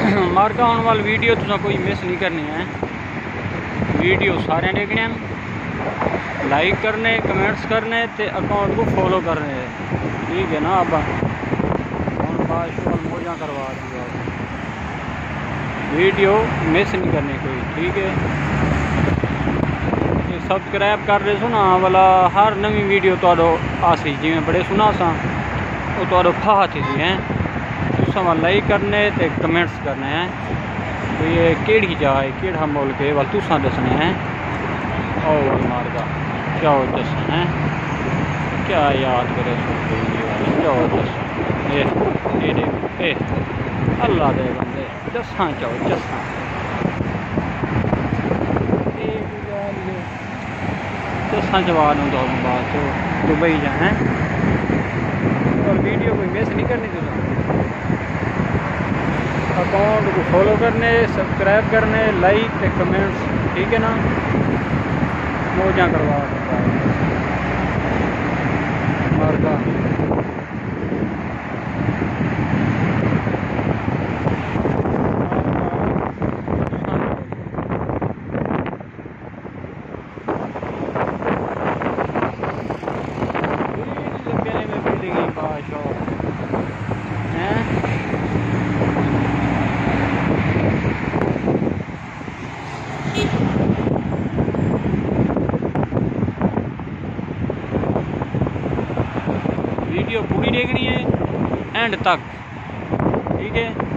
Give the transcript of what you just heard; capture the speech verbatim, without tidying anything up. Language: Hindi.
मार्का आने वाली वीडियो तुसा कोई मिस नहीं करनी है। वीडियो सारे देखने, लाइक करने, कमेंट्स करने ते अकाउंट को फॉलो करने, ठीक है ना। अब हम बाशुल मौजा करवा दूँगा, वीडियो मिस नहीं करनी कोई, ठीक है। सब्सक्राइब कर रहे सो ना वाला हर नवी वीडियो तो आसी जिमें बड़े सुना सा वो तो फाह थी हैं। तुसा लाइक करने ते कमेंट्स करने हैं तो ये केड़ी जाए केड़ा मुल्क है वाल तुसा दसने हैं। और मारगा क्या दसा है, क्या याद करे क्या दसा ए ए अल्लाह दे बंदे दसा चाहो दसा दसा जवाब होंगे बाद तो दुबई जाए और वीडियो कोई मिस नहीं करनी। तुम अकाउंट को फॉलो करने, सब्सक्राइब करने, लाइक कमेंट्स, ठीक है ना। मौजा करवा मारका वीडियो पूरी देखनी है एंड तक, ठीक है।